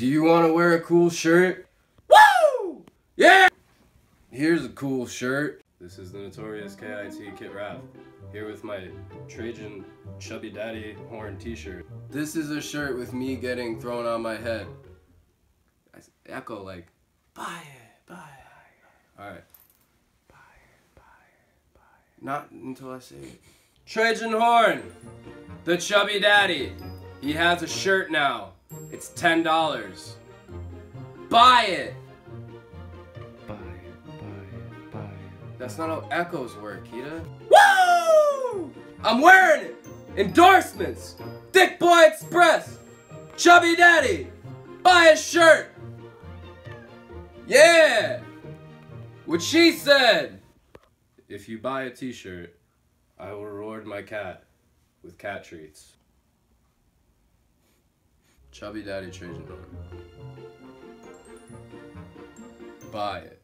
Do you want to wear a cool shirt? Woo! Yeah! Here's a cool shirt. This is the notorious Kit Raff, here with my Trajan Chubby Daddy Horn t-shirt. This is a shirt with me getting thrown on my head. I echo like, buy it, buy it. Alright. Buy it, buy it, buy it. Not until I say it. Trajan Horn, the Chubby Daddy. He has a shirt now. It's $10. Buy it! Buy it. That's not how echoes work, Kita. Woo! I'm wearing it! Endorsements! Thick Boy Express! Chubby Daddy! Buy a shirt! Yeah! What she said! If you buy a t-shirt, I will reward my cat with cat treats. Chubby Daddy Trajan Horn. Buy it.